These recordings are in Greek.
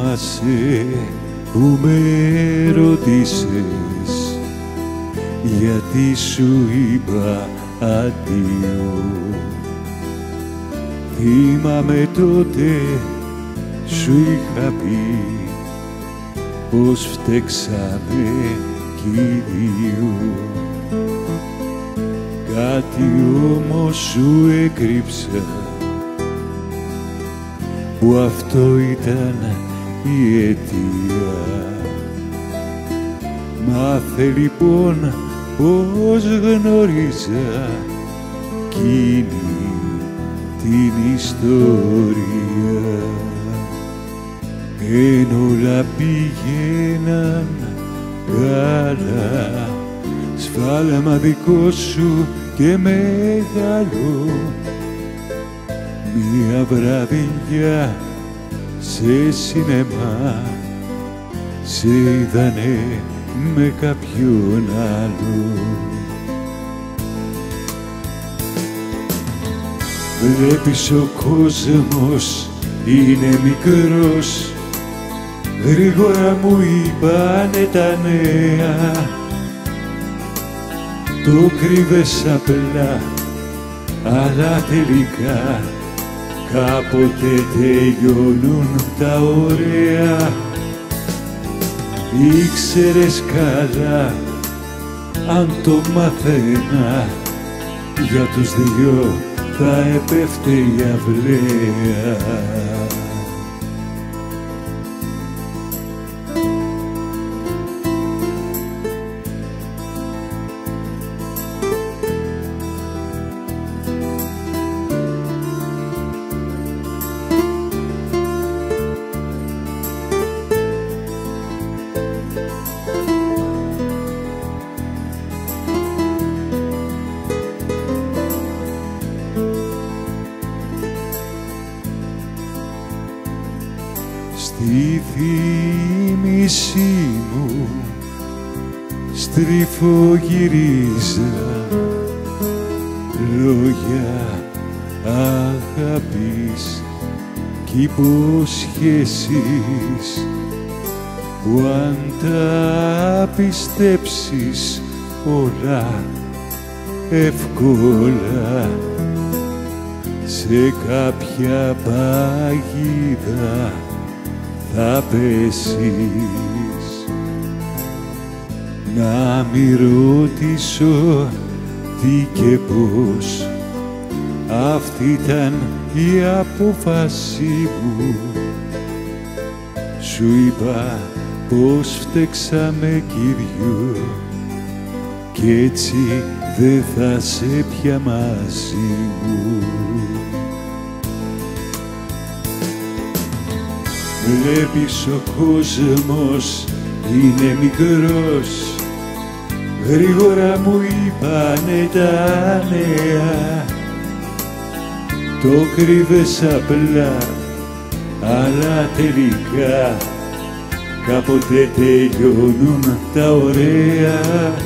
Θυμάσαι που με ρώτησες γιατί σου είπα αντίο. Θυμάμαι τότε σου είχα πει πως φταίξαμε κι οι δύο. Κάτι όμως σου έκρυψα που αυτό ήταν η αιτία. Μάθε λοιπόν πως γνώριζα εκείνη την ιστορία. Εν όλα πήγαιναν καλά, σφάλμα δικό σου και μεγάλο. Μια βραδιά σε σινεμά σε είδανε με κάποιον άλλο. Βλέπεις ο κόσμος είναι μικρός, γρήγορα μου είπανε τα νέα. Το κρύβες απλά, αλλά τελικά κάποτε τελειώνουν τα ωραία. Ήξερες καλά, αν το μαθαίνα, για τους δυο θα έπεφτε η αυλαία. Στη θύμηση μου στριφογυρίζα λόγια αγάπης κι υποσχέσεις που αν τα πιστέψεις όλα εύκολα σε κάποια παγίδα θα πέσεις. Να μη ρωτήσω τι και πώς, αυτή ήταν η απόφαση μου. Σου είπα πως φταίξαμε κι οι δυο κι έτσι δεν θα σε πια μαζί μου. Βλέπεις ο κόσμος είναι μικρός, γρήγορα μου είπανε τα νέα. Το κρύβες απλά, αλλά τελικά κάποτε τελειώνουν τα ωραία.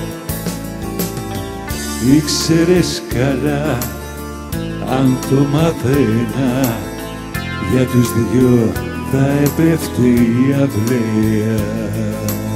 Ήξερες καλά, αν το μαθαίνα, για τους δυο θα έπεφτε η αυλαία.